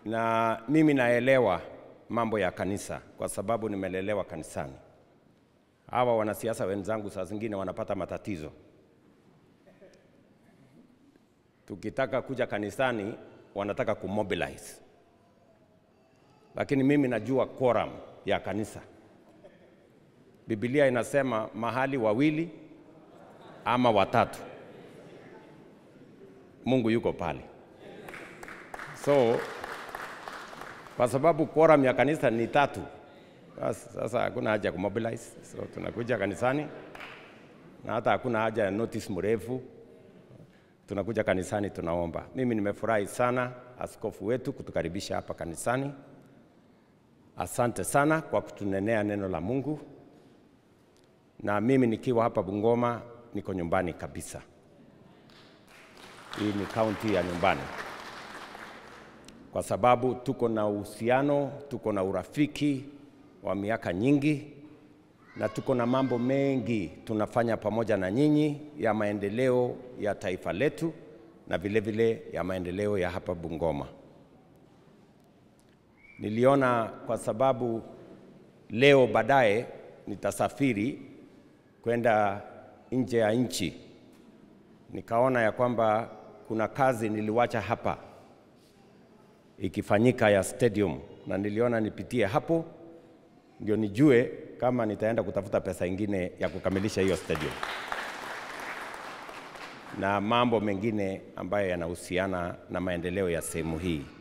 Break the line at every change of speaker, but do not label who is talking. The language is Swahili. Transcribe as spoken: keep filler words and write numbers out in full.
na mimi naelewa mambo ya kanisa kwa sababu nimelelewa kanisani. Hawa wanasiasa wenzangu saa zingine wanapata matatizo. Tukitaka kuja kanisani wanataka kumobilize. Lakini mimi najua quorum ya kanisa. Biblia inasema mahali wawili ama watatu, Mungu yuko pale. So kwa sababu quorum ya kanisa ni tatu, sasa hakuna haja kumobilize. So tunakuja kanisani na hata hakuna haja ya notice mrefu. Tunakuja kanisani tunaomba. Mimi nimefurahi sana askofu wetu kutukaribisha hapa kanisani. Asante sana kwa kutunenea neno la Mungu. Na mimi nikiwa hapa Bungoma niko nyumbani kabisa. Hii ni kaunti ya nyumbani. Kwa sababu tuko na uhusiano, tuko na urafiki wa miaka nyingi, na tuko na mambo mengi tunafanya pamoja na nyinyi ya maendeleo ya taifa letu na vile vile ya maendeleo ya hapa Bungoma. Niliona kwa sababu leo baadaye nitasafiri kwenda nje ya nchi, nikaona ya kwamba kuna kazi niliwacha hapa ikifanyika ya stadium, na niliona nipitie hapo ndio nijue kama nitaenda kutafuta pesa ingine ya kukamilisha hiyo stadium na mambo mengine ambayo yanahusiana na maendeleo ya sehemu hii.